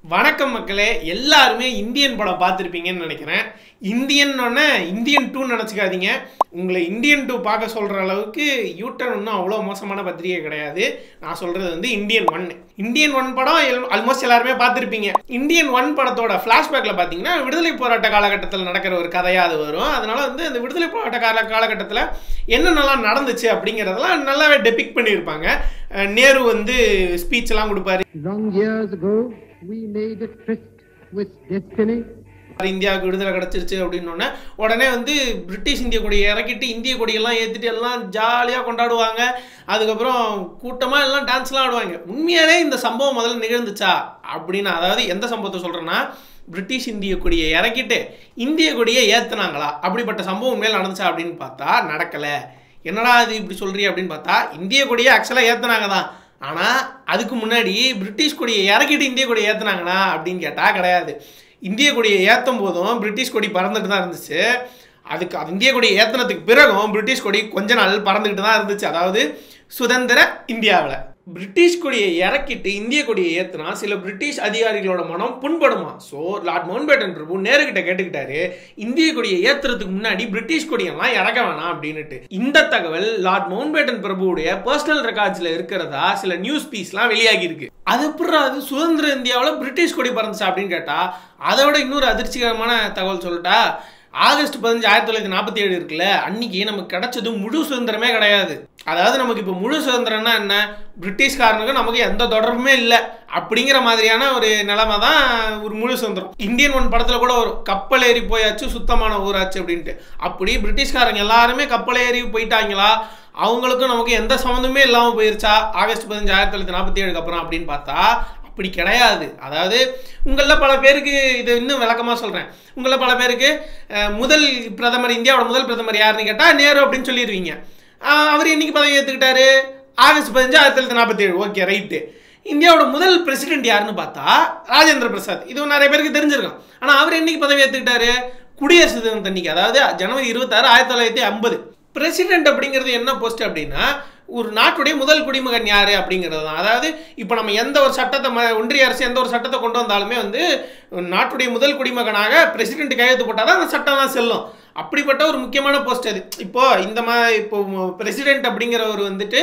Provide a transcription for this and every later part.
வணக்கம் மக்களே, எல்லாருமே இந்தியன் படம் பார்த்துருப்பீங்கன்னு நினைக்கிறேன். இந்தியன்னொன்னே இந்தியன் 2 நினச்சிக்காதீங்க. உங்களை இந்தியன் 2 பார்க்க சொல்கிற அளவுக்கு யூட்டன் ஒன்றும் அவ்வளோ மோசமான பத்திரிகை கிடையாது. நான் சொல்கிறது வந்து இந்தியன் 1. இந்தியன் 1 படம் ஆல்மோஸ்ட் எல்லாருமே பார்த்துருப்பீங்க. இந்தியன் 1 படத்தோட ஃப்ளாஷ்பேக்கில் பார்த்தீங்கன்னா விடுதலை போராட்ட காலகட்டத்தில் நடக்கிற ஒரு கதையாக அது வரும். அதனால வந்து அந்த விடுதலை போராட்ட காலகட்டத்தில் என்னென்னலாம் நடந்துச்சு அப்படிங்கிறதெல்லாம் நல்லாவே டெபிக் பண்ணியிருப்பாங்க. நேரு வந்து ஸ்பீச்லாம் கொடுப்பாரு. We made a tryst with destiny. இந்தியாவுக்கு விடுதலை கிடச்சிருச்சு அப்படின்னோடனே உடனே வந்து பிரிட்டிஷ் இந்திய கொடியை இறக்கிட்டு இந்திய கொடியெல்லாம் ஏற்றிட்டு எல்லாம் ஜாலியாக கொண்டாடுவாங்க. அதுக்கப்புறம் கூட்டமாக எல்லாம் டான்ஸ்லாம் ஆடுவாங்க. உண்மையாலே இந்த சம்பவம் முதல்ல நிகழ்ந்துச்சா அப்படின்னு, அதாவது எந்த சம்பவத்தை சொல்கிறேன்னா, பிரிட்டிஷ் இந்திய கொடியை இறக்கிட்டு இந்திய கொடியை ஏற்றுனாங்களா, அப்படிப்பட்ட சம்பவம் உண்மையில நடந்துச்சா அப்படின்னு பார்த்தா நடக்கலை. என்னடா இது இப்படி சொல்கிறீ அப்படின்னு பார்த்தா, இந்திய கொடியை ஆக்சுவலாக ஏற்றுனாங்க தான். ஆனால் அதுக்கு முன்னாடி பிரிட்டிஷ் கொடியை இறக்கிட்டு இந்திய கொடியை ஏற்றுனாங்கண்ணா அப்படின்னு கேட்டால் கிடையாது. இந்திய கொடியை ஏற்றும் போதும் பிரிட்டிஷ் கொடி பறந்துட்டு தான் இருந்துச்சு. அதுக்கு இந்திய கொடியை ஏற்றினதுக்கு பிறகும் பிரிட்டிஷ் கொடி கொஞ்ச நாள் பறந்துக்கிட்டு தான் இருந்துச்சு. அதாவது சுதந்திர இந்தியாவில் பிரிட்டிஷ் கொடியை இறக்கிட்டு இந்திய கொடியை ஏற்றினா சில பிரிட்டிஷ் அதிகாரிகளோட மனம் புண்படுமா. ஸோ லார்ட் மவுண்ட்பேட்டன் பிரபு நேருகிட்ட கேட்டுக்கிட்டாரு, இந்திய கொடியை ஏற்றுறதுக்கு முன்னாடி பிரிட்டிஷ் கொடியெல்லாம் இறக்க வேணாம் அப்படின்னுட்டு. இந்த தகவல் லார்ட் மவுண்ட்பேட்டன் பிரபுவுடைய பர்சனல் ரெக்கார்ட்ஸ்ல இருக்கிறதா சில நியூஸ் பீஸ்லாம் வெளியாகி இருக்கு. அது எப்படி அது சுதந்திர இந்தியாவில் பிரிட்டிஷ் கொடி பறந்துச்சா அப்படின்னு கேட்டா, அதோட இன்னொரு அதிர்ச்சிகரமான தகவல் சொல்லிட்டா, ஆகஸ்ட் 15, 1947 இருக்குல்ல, அன்னைக்கு நமக்கு கிடைச்சது முழு சுதந்திரமே கிடையாது. அதாவது நமக்கு இப்போ முழு சுதந்திரம்னா என்ன, பிரிட்டிஷ்காரனுக்கு நமக்கு எந்த தொடர்புமே இல்லை அப்படிங்கிற மாதிரியான ஒரு நிலைமை தான் ஒரு முழு சுதந்திரம். இந்தியன் 1 படத்தில் கூட ஒரு கப்பல் ஏறி போயாச்சு சுத்தமான ஊராச்சு அப்படின்ட்டு. அப்படி பிரிட்டிஷ்காரங்க எல்லாருமே கப்பல் ஏறி போயிட்டாங்களா, அவங்களுக்கும் நமக்கு எந்த சம்மந்தமே இல்லாமல் போயிருச்சா ஆகஸ்ட் 15, 1947 அப்புறம் அப்படின்னு பார்த்தா அப்படி கிடையாது. அதாவது உங்களில் பல பேருக்கு இது இன்னும் விளக்கமாக சொல்கிறேன். உங்களில் பல பேருக்கு முதல் பிரதமர், இந்தியாவோட முதல் பிரதமர் யாருன்னு கேட்டால் நேரு அப்படின்னு சொல்லிடுவீங்க. அவர் இன்னைக்கு பதவி ஏற்றுக்கிட்டாரு ஆகஸ்ட் 15, 1947. Okay, right. இந்தியாவோட முதல் பிரசிடென்ட் யாருன்னு பார்த்தா ராஜேந்திர பிரசாத். இது நிறைய பேருக்கு தெரிஞ்சிருக்கும். ஆனால் அவர் இன்னைக்கு பதவி ஏற்றுக்கிட்டாரு குடியரசு தினத்தன்னைக்கு, அதாவது ஜனவரி 26, 1950. பிரசிடென்ட் அப்படிங்கிறது என்ன போஸ்ட் அப்படின்னா, ஒரு நாட்டுடைய முதல் குடிமகன் யாரு அப்படிங்கிறது தான். அதாவது இப்போ நம்ம எந்த ஒரு சட்டத்தை, ஒன்றிய அரசு எந்த ஒரு சட்டத்தை கொண்டு வந்தாலுமே வந்து நாட்டுடைய முதல் குடிமகனாக பிரசிடென்ட் கையெழுத்து போட்டால் தான் அந்த சட்டம்லாம் செல்லும். அப்படிப்பட்ட ஒரு முக்கியமான போஸ்ட் அது. இப்போ இப்போ பிரசிடென்ட் அப்படிங்கிறவர் வந்துட்டு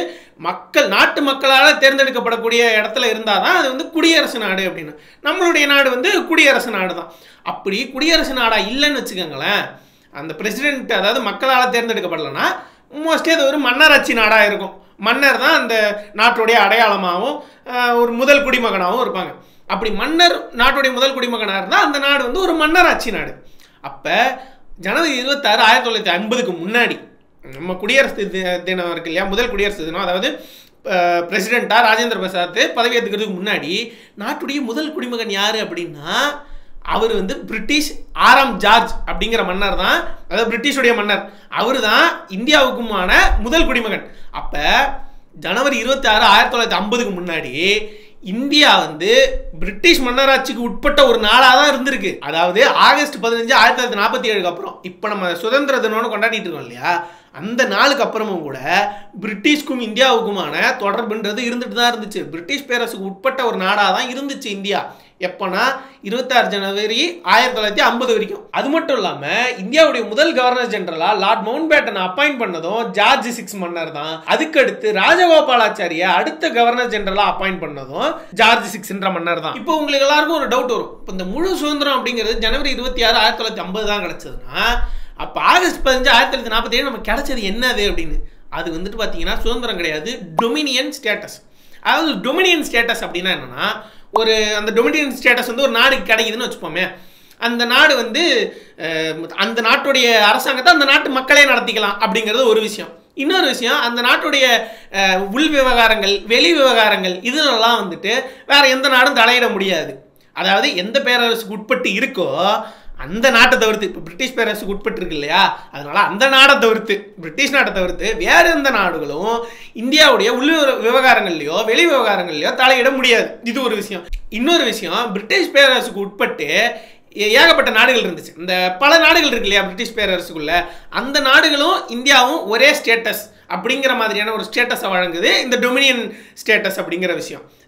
நாட்டு மக்களால் தேர்ந்தெடுக்கப்படக்கூடிய இடத்துல இருந்தால் தான் அது வந்து குடியரசு நாடு அப்படின்னு. நம்மளுடைய நாடு வந்து குடியரசு நாடு தான். அப்படி குடியரசு நாடா இல்லைன்னு வச்சுக்கோங்களேன், அந்த பிரசிடென்ட் அதாவது மக்களால் தேர்ந்தெடுக்கப்படலைன்னா மோஸ்ட்லி அது ஒரு மன்னராட்சி நாடாக இருக்கும். மன்னர் தான் அந்த நாட்டுடைய அடையாளமாகவும் ஒரு முதல் குடிமகனாகவும் இருப்பாங்க. அப்படி மன்னர் நாட்டுடைய முதல் குடிமகனாக இருந்தால் அந்த நாடு வந்து ஒரு மன்னராட்சி நாடு. அப்போ ஜனவரி 26, 1950க்கு முன்னாடி நம்ம குடியரசு தினம் இருக்கு இல்லையா, முதல் குடியரசு தினம், அதாவது பிரசிடெண்ட்டாக ராஜேந்திர பிரசாத் பதவி ஏற்றுக்கிறதுக்கு முன்னாடி நாட்டுடைய முதல் குடிமகன் யார் அப்படின்னா, அவர் வந்து பிரிட்டிஷ் 6ஆம் ஜார்ஜ் அப்படிங்கிற மன்னர் தான். அதாவது பிரிட்டிஷுடைய மன்னர் அவர் தான் இந்தியாவுக்குமான முதல் குடிமகன். அப்போ ஜனவரி 26, 1950க்கு முன்னாடி இந்தியா வந்து பிரிட்டிஷ் மன்னராட்சிக்கு உட்பட்ட ஒரு நாடாக தான் இருந்திருக்கு. அதாவது ஆகஸ்ட் 15, 1947 அப்புறம் இப்போ நம்ம சுதந்திர தினம்னு கொண்டாடிட்டு இருக்கோம் இல்லையா, அந்த நாளுக்கு அப்புறமும் கூட பிரிட்டிஷ்க்கும் இந்தியாவுக்குமான தொடர்புன்றது இருந்துட்டு தான் இருந்துச்சு. பிரிட்டிஷ் பேரரசுக்கு உட்பட்ட ஒரு நாடாக தான் இருந்துச்சு இந்தியா. எப்போனா 26 ஜனவரி 1950 வரைக்கும். அது மட்டும் இல்லாமல் இந்தியாவுடைய முதல் கவர்னர் ஜெனரலாக லார்ட் மவுண்ட்பேட்டன் அப்பாயிண்ட் பண்ணதும் ஜார்ஜ் 6 மன்னர் தான். அதுக்கடுத்து ராஜகோபாலாச்சாரியா அடுத்த கவர்னர் ஜெனரலாக அப்பாயிண்ட் பண்ணதும் ஜார்ஜ் 6 மன்னர் தான். இப்போ உங்களுக்கு எல்லாருக்கும் ஒரு டவுட் வரும், இப்போ இந்த முழு சுதந்திரம் அப்படிங்கிறது ஜனவரி 26, 1950 தான் கிடைச்சதுன்னா, அப்போ ஆகஸ்ட் 15, 1947 நமக்கு கிடைச்சது என்னது அப்படின்னு. அது வந்துட்டு பார்த்தீங்கன்னா சுதந்திரம் கிடையாது, டொமினியன் ஸ்டேட்டஸ். அதாவது டொமினியன் ஸ்டேட்டஸ் அப்படின்னா என்னன்னா, அந்த டொமினியன் ஸ்டேட்டஸ் வந்து ஒரு நாடுக்கு கிடைக்குதுன்னு வச்சுப்போமே, அந்த நாடு வந்து அந்த நாட்டுடைய அரசாங்கத்தை அந்த நாட்டு மக்களே நடத்திக்கலாம் அப்படிங்கிறது ஒரு விஷயம். இன்னொரு விஷயம், அந்த நாட்டுடைய உள் விவகாரங்கள், வெளி விவகாரங்கள் இதெல்லாம் வந்துட்டு வேற எந்த நாடும் தலையிட முடியாது. அதாவது எந்த பேரரசுக்கு உட்பட்டு இருக்கோ அந்த நாட்டை தவிர்த்து, இப்போ பிரிட்டிஷ் பேரரசுக்கு உட்பட்டு இருக்கு இல்லையா, அதனால அந்த நாடை தவிர்த்து, பிரிட்டிஷ் நாட்டை தவிர்த்து வேற எந்த நாடுகளும் இந்தியாவுடைய உள் விவகாரங்கள்லையோ வெளி விவகாரங்கள்லையோ தலையிட முடியாது. இது ஒரு விஷயம். இன்னொரு விஷயம், பிரிட்டிஷ் பேரரசுக்கு உட்பட்டு ஏகப்பட்ட நாடுகள் இருந்துச்சு. இந்த பல நாடுகள் இருக்கு இல்லையா பிரிட்டிஷ் பேரரசுக்குள்ள, அந்த நாடுகளும் இந்தியாவும் ஒரே ஸ்டேட்டஸ் அப்படிங்கிற மாதிரியான ஒரு ஸ்டேட்டஸை வழங்குது இந்த டொமினியன் ஸ்டேட்டஸ் அப்படிங்கிற விஷயம்.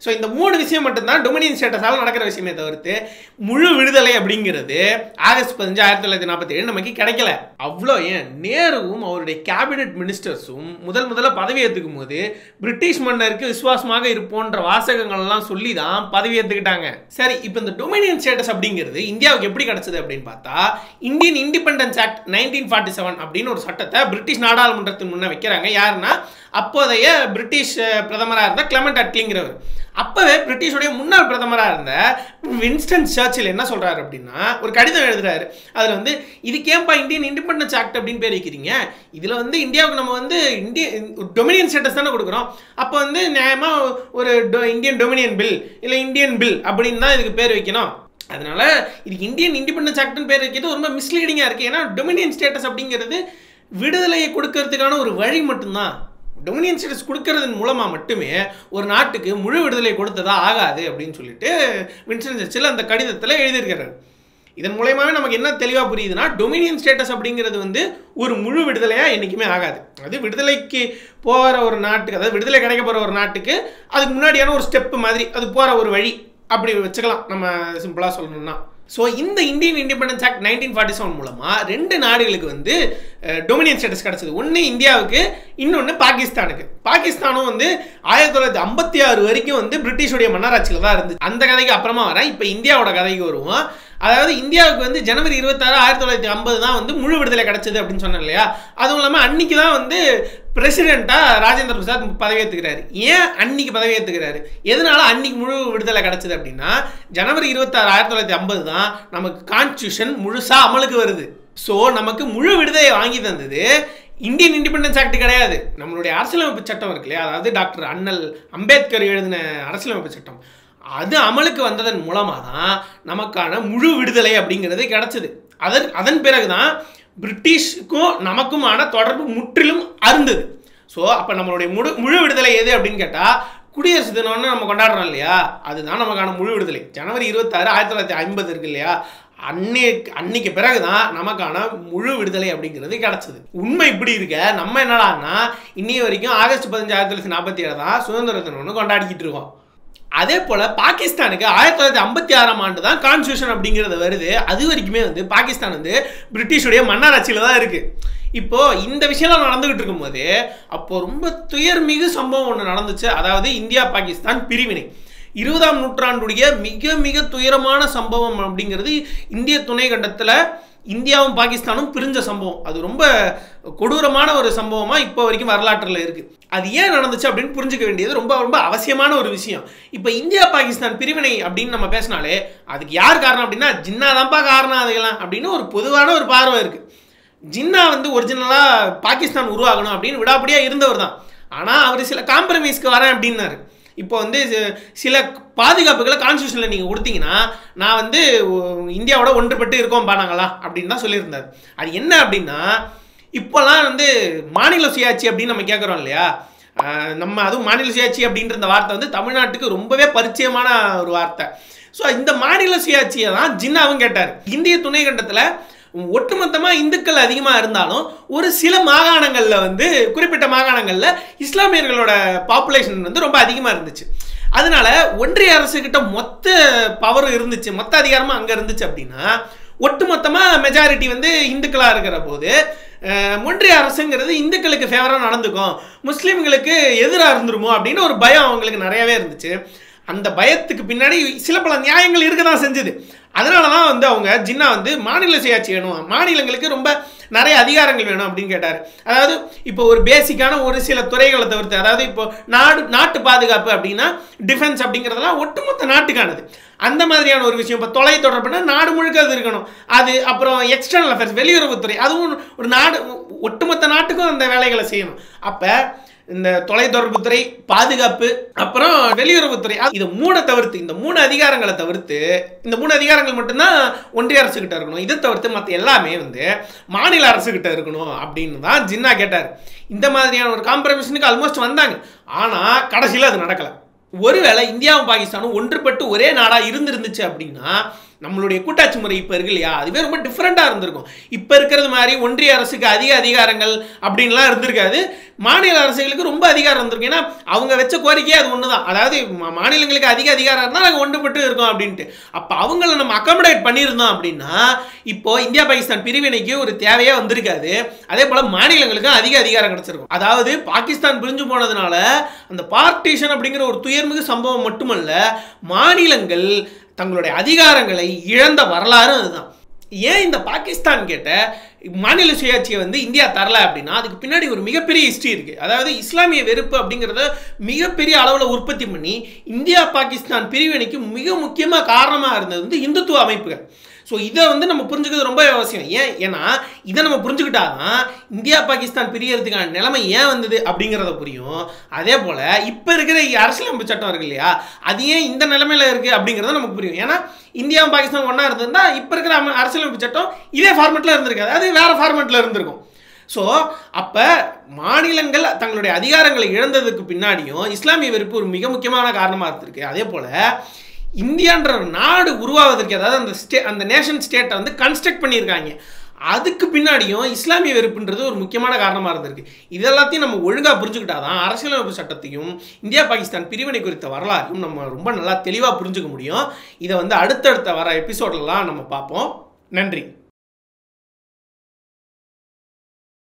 ஸோ இந்த 3 விஷயம் மட்டும்தான் டொமினியன் ஸ்டேட்டஸால் நடக்கிற விஷயமே தவிர்த்து முழு விடுதலை அப்படிங்கிறது ஆகஸ்ட் 15, 1947 நமக்கு கிடைக்கல. அவ்வளோ ஏன் நேருவும் அவருடைய கேபினெட் மினிஸ்டர்ஸும் முதல்ல பதவி ஏற்றுக்கும் போது பிரிட்டிஷ் மன்னருக்கு விசுவாசமாக இருப்போன்ற வாசகங்கள்லாம் சொல்லி தான் பதவி ஏற்றுக்கிட்டாங்க. சரி, இப்போ இந்த டொமினியன் ஸ்டேட்டஸ் அப்படிங்கிறது இந்தியாவுக்கு எப்படி கிடைச்சது அப்படின்னு பார்த்தா, இந்தியன் இண்டிபெண்டன்ஸ் ஆக்ட் 1947 அப்படின்னு ஒரு சட்டத்தை பிரிட்டிஷ் நாடாளுமன்றத்தின் முன்ன வைக்கிறாங்க. யாருன்னா அப்போதைய பிரிட்டிஷ் பிரதமராக இருந்த கிளமெண்ட் அட்லிங்கிறவர். அப்பவே பிரிட்டிஷுடைய முன்னாள் பிரதமராக இருந்த வின்ஸ்டன் சர்ச்சில் என்ன சொல்றாரு அப்படின்னா, ஒரு கடிதம் எழுதுறாரு. அதுல வந்து இதுக்கு ஏன்பா இந்தியன் இண்டிபெண்டன்ஸ் ஆக்ட் அப்படின்னு பேர் வைக்கிறீங்க, இதுல வந்து இந்தியாவுக்கு நம்ம வந்து டொமினியன் ஸ்டேட்டஸ் தானே கொடுக்குறோம், அப்போ வந்து நியாயமா ஒரு இந்தியன் டொமினியன் பில் இல்லை இந்தியன் பில் அப்படின்னு தான் இதுக்கு பேர் வைக்கணும். அதனால இதுக்கு இந்தியன் இண்டிபெண்டன்ஸ் ஆக்ட்னு பேர் வைக்கிறது ரொம்ப மிஸ்லீடிங்காக இருக்குது. ஏன்னா டொமினியன் ஸ்டேட்டஸ் அப்படிங்கிறது விடுதலையை கொடுக்கறதுக்கான ஒரு வழி மட்டும்தான். டொமினியன் ஸ்டேட்டஸ் கொடுக்கறதன் மூலமாக மட்டுமே ஒரு நாட்டுக்கு முழு விடுதலை கொடுத்ததா ஆகாது அப்படின்னு சொல்லிட்டு வின்ஸ்டன் சர்ச்சில் அந்த கடிதத்தில் எழுதியிருக்கிறார். இதன் மூலயமாவே நமக்கு என்ன தெளிவாக புரியுதுன்னா, டொமினியன் ஸ்டேட்டஸ் அப்படிங்கிறது வந்து ஒரு முழு விடுதலையாக என்றைக்குமே ஆகாது. அது விடுதலைக்கு போகிற ஒரு நாட்டுக்கு, அதாவது விடுதலை கிடைக்க போகிற ஒரு நாட்டுக்கு அதுக்கு முன்னாடியான ஒரு ஸ்டெப்பு மாதிரி, அது போகிற ஒரு வழி அப்படி வச்சுக்கலாம் நம்ம சிம்பிளாக சொல்லணும்னா. ஸோ இந்த இந்தியன் இண்டிபெண்டன்ஸ் ஆக்ட் 1947 மூலமாக 2 நாடுகளுக்கு வந்து டொமினியன் ஸ்டேட்டஸ் கிடச்சிது. ஒன்று இந்தியாவுக்கு, இன்னொன்று பாகிஸ்தானுக்கு. பாகிஸ்தானும் வந்து 1956 வரைக்கும் வந்து பிரிட்டிஷுடைய மன்னராட்சியில் தான் இருந்துச்சு. அந்த கதைக்கு அப்புறமா வரேன். இப்போ இந்தியாவோட கதைக்கு வருவோம். அதாவது இந்தியாவுக்கு வந்து ஜனவரி 26, 1950 தான் வந்து முழு விடுதலை கிடைச்சது அப்படின்னு சொன்னேன் இல்லையா. அதுவும் இல்லாமல் அன்னைக்கு தான் வந்து பிரசிடென்ட்டாக ராஜேந்திர பிரசாத் பதவியேற்றுக்கிறாரு. ஏன் அன்னைக்கு பதவியேற்றுக்கிறாரு, எதனால அன்னைக்கு முழு விடுதலை கிடைச்சது அப்படின்னா, ஜனவரி 26, 1950 தான் நமக்கு கான்ஸ்டியூஷன் முழுசாக அமலுக்கு வருது. ஸோ நமக்கு முழு விடுதலை வாங்கி தந்தது இந்தியன் இண்டிபெண்டன்ஸ் ஆக்ட் கிடையாது, நம்மளுடைய அரசியலமைப்பு சட்டம் இருக்கு இல்லையா, அதாவது டாக்டர் அண்ணல் அம்பேத்கர் எழுதின அரசியலமைப்பு சட்டம். அது அமலுக்கு வந்ததன் மூலமாக தான் நமக்கான முழு விடுதலை அப்படிங்கிறது கிடைச்சது. அதன் பிறகுதான் பிரிட்டிஷ்க்கும் நமக்குமான தொடர்பு முற்றிலும் அருந்தது. ஸோ அப்போ நம்மளுடைய முழு விடுதலை எது அப்படின்னு கேட்டால், குடியரசு தினம்னு நம்ம கொண்டாடுறோம் இல்லையா, அதுதான் நமக்கான முழு விடுதலை. ஜனவரி 26, 1950 இருக்கு இல்லையா, அன்னைக்கு பிறகுதான் நமக்கான முழு விடுதலை அப்படிங்கிறது கிடைச்சது. உண்மை இப்படி இருக்க நம்ம என்னடான்னா இன்னைய வரைக்கும் ஆகஸ்ட் 15, 1947 தான் சுதந்திர தினம்னு கொண்டாடிக்கிட்டு இருக்கோம். அதே போல் பாகிஸ்தானுக்கு 1956ஆம் ஆண்டு தான் கான்ஸ்டியூஷன் அப்படிங்கிறது வருது. அது வரைக்குமே வந்து பாகிஸ்தான் வந்து பிரிட்டிஷுடைய மன்னராட்சியில் தான் இருக்குது. இப்போது இந்த விஷயம்லாம் நடந்துகிட்டு இருக்கும்போது அப்போது ரொம்ப துயர்மிகு சம்பவம் ஒன்று நடந்துச்சு. அதாவது இந்தியா பாகிஸ்தான் பிரிவினை 20ஆம் நூற்றாண்டுடைய மிக மிக துயரமான சம்பவம் அப்படிங்கிறது இந்திய துணை கண்டத்தில் இந்தியாவும் பாகிஸ்தானும் பிரிஞ்ச சம்பவம். அது ரொம்ப கொடூரமான ஒரு சம்பவமாக இப்போ வரைக்கும் வரலாற்றில் இருக்குது. அது ஏன் நடந்துச்சு அப்படின்னு புரிஞ்சுக்க வேண்டியது ரொம்ப ரொம்ப அவசியமான ஒரு விஷயம். இப்போ இந்தியா பாகிஸ்தான் பிரிவினை அப்படின்னு நம்ம பேசினாலே அதுக்கு யார் காரணம் அப்படின்னா, ஜின்னா தான்ப்பா காரணம் அதுக்கெல்லாம் அப்படின்னு ஒரு பொதுவான ஒரு பார்வை இருக்குது. ஜின்னா வந்து ஒரிஜினலாக பாகிஸ்தான் உருவாகணும் அப்படின்னு விடாப்படியாக இருந்தவர் தான். ஆனால் அவர் சில காம்ப்ரமைஸ்க்கு வரேன் அப்படின்னாரு. இப்போ வந்து சில பாதுகாப்புகளை கான்ஸ்டியூஷனில் நீங்கள் கொடுத்தீங்கன்னா நான் வந்து இந்தியாவோட ஒன்றுபட்டு இருக்கோம்பா நாங்களாம் அப்படின்னு தான் சொல்லியிருந்தார். அது என்ன அப்படின்னா, இப்போல்லாம் வந்து மாநில சுயாட்சி அப்படின்னு நம்ம கேட்குறோம் இல்லையா, நம்ம அதுவும் மாநில சுயாட்சி அப்படின்ற இந்த வார்த்தை வந்து தமிழ்நாட்டுக்கு ரொம்பவே பரிச்சயமான ஒரு வார்த்தை. ஸோ இந்த மாநில சுயாட்சியை தான் ஜின்னாவும் கேட்டார். இந்திய துணை கண்டத்தில் ஒட்டுமொத்தமாக இந்துக்கள் அதிகமாக இருந்தாலும் ஒரு சில மாகாணங்களில் வந்து குறிப்பிட்ட மாகாணங்களில் இஸ்லாமியர்களோட பாப்புலேஷன் வந்து ரொம்ப அதிகமாக இருந்துச்சு. அதனால ஒன்றிய அரசுக்கிட்ட மொத்த பவரும் இருந்துச்சு, மொத்த அதிகாரமும் அங்கே இருந்துச்சு. அப்படின்னா ஒட்டுமொத்தமாக மெஜாரிட்டி வந்து இந்துக்களாக இருக்கிற போது ஒன்றிய அரசுங்கிறது இந்துக்களுக்கு ஃபேவராக நடந்துக்கும், முஸ்லீம்களுக்கு எதிராக இருந்துருமோ அப்படின்னு ஒரு பயம் அவங்களுக்கு நிறையவே இருந்துச்சு. அந்த பயத்துக்கு பின்னாடி சில பல நியாயங்கள் இருக்க தான் செஞ்சுது. அதனால தான் வந்து அவங்க ஜின்னா வந்து மாநில சுயாட்சி வேணும், மாநிலங்களுக்கு ரொம்ப நிறைய அதிகாரங்கள் வேணும் அப்படின்னு கேட்டார். அதாவது இப்போ ஒரு பேசிக்கான ஒரு சில துறைகளை தவிர்த்து, அதாவது இப்போ நாட்டு பாதுகாப்பு அப்படின்னா டிஃபென்ஸ் அப்படிங்கிறதெல்லாம் ஒட்டுமொத்த நாட்டுக்கானது. அந்த மாதிரியான ஒரு விஷயம் இப்போ தொலை தொடர்புனா நாடு முழுக்க அது இருக்கணும். அது அப்புறம் எக்ஸ்டர்னல் அஃபேர்ஸ் வெளியுறவுத்துறை, அதுவும் ஒரு நாடு ஒட்டுமொத்த நாட்டுக்கும் அந்த வேலைகளை செய்யணும். அப்போ இந்த தொலைத்தொடர்புத்துறை, பாதுகாப்பு, அப்புறம் வெளியுறவுத்துறை, இது 3 தவிர்த்து, இந்த 3 அதிகாரங்களை தவிர்த்து, இந்த 3 அதிகாரங்கள் மட்டும்தான் ஒன்றிய அரசு கிட்ட இருக்கணும். இதை தவிர்த்து மற்ற எல்லாமே வந்து மாநில அரசு கிட்ட இருக்கணும் அப்படின்னு தான் ஜின்னா கேட்டார். இந்த மாதிரியான ஒரு காம்ப்ரமைஷனுக்கு ஆல்மோஸ்ட் வந்தாங்க. ஆனால் கடைசியில் அது நடக்கலை. ஒருவேளை இந்தியாவும் பாகிஸ்தானும் ஒன்றுபட்டு ஒரே நாடாக இருந்துருந்துச்சு அப்படின்னா நம்மளுடைய கூட்டாட்சி முறை இப்போ இருக்கு இல்லையா, அதுவே ரொம்ப டிஃப்ரெண்ட்டாக இருந்திருக்கும். இப்போ இருக்கிறது மாதிரி ஒன்றிய அரசுக்கு அதிக அதிகாரங்கள் அப்படின்லாம் இருந்திருக்காது. மாநில அரசுகளுக்கு ரொம்ப அதிகாரம் இருந்திருக்கும். ஏன்னா அவங்க வச்ச கோரிக்கையே அது ஒன்று தான். அதாவது மாநிலங்களுக்கு அதிக அதிகாரம் இருந்தால் நாங்கள் ஒன்றுபட்டு இருக்கோம் அப்படின்ட்டு. அப்போ அவங்கள நம்ம அக்காமடேட் பண்ணியிருந்தோம் அப்படின்னா இப்போ இந்தியா பாகிஸ்தான் பிரிவினைக்கு ஒரு தேவையாக வந்திருக்காது. அதே போல் மாநிலங்களுக்கும் அதிக அதிகாரம் கிடைச்சிருக்கும். அதாவது பாகிஸ்தான் பிரிஞ்சு போனதுனால அந்த பார்ட்டிஷன் அப்படிங்கிற ஒரு துயர்மிகு சம்பவம் மட்டுமல்ல, மாநிலங்கள் தங்களுடைய அதிகாரங்களை இழந்த வரலாறு அதுதான். ஏன் இந்த பாகிஸ்தான் கேட்ட மாநில சுயாட்சியை வந்து இந்தியா தரல அப்படின்னா அதுக்கு பின்னாடி ஒரு மிகப்பெரிய ஹிஸ்ட்ரி இருக்குது. அதாவது இஸ்லாமிய வெறுப்பு அப்படிங்கிறத மிகப்பெரிய அளவில் உற்பத்தி பண்ணி இந்தியா பாகிஸ்தான் பிரிவினைக்கு மிக முக்கியமாக காரணமாக இருந்தது வந்து இந்துத்துவ அமைப்புகள். ஸோ இதை வந்து நம்ம புரிஞ்சுக்கிறது ரொம்ப அவசியம். ஏன்னா இதை நம்ம புரிஞ்சுக்கிட்டாதான் இந்தியா பாகிஸ்தான் பிரியறதுக்கான நிலைமை ஏன் வந்தது அப்படிங்கிறத புரியும். அதே போல் இப்போ இருக்கிற அரசியலமைப்பு சட்டம் இருக்கு இல்லையா, அது ஏன் இந்த நிலைமையில் இருக்குது அப்படிங்கிறத நமக்கு புரியும். ஏன்னா இந்தியாவும் பாகிஸ்தான் ஒன்றா இருந்திருந்தா இப்போ இருக்கிற அரசியலமைப்பு சட்டம் இதே ஃபார்மெட்டில் இருந்திருக்காது, அது வேறு ஃபார்மெட்டில் இருந்திருக்கும். ஸோ அப்போ மாநிலங்கள் தங்களுடைய அதிகாரங்களை இழந்ததுக்கு பின்னாடியும் இஸ்லாமிய வெறுப்பு ஒரு மிக முக்கியமான காரணமாக இருந்திருக்கு. அதே போல் இந்தியான்ற நாடு உருவாவதற்கு, அதாவது அந்த நேஷன் ஸ்டேட்டை வந்து கன்ஸ்ட்ரக்ட் பண்ணியிருக்காங்க, அதுக்கு பின்னாடியும் இஸ்லாமிய வெறுப்புன்றது ஒரு முக்கியமான காரணமாக இருந்திருக்கு. இதெல்லாத்தையும் நம்ம ஒழுங்காக புரிஞ்சுக்கிட்டாதான் அரசியலமைப்பு சட்டத்தையும் இந்தியா பாகிஸ்தான் பிரிவினை குறித்த வரலாறையும் நம்ம ரொம்ப நல்லா தெளிவாக புரிஞ்சுக்க முடியும். இதை வந்து அடுத்தடுத்த வர எபிசோட்லாம் நம்ம பார்ப்போம். நன்றி.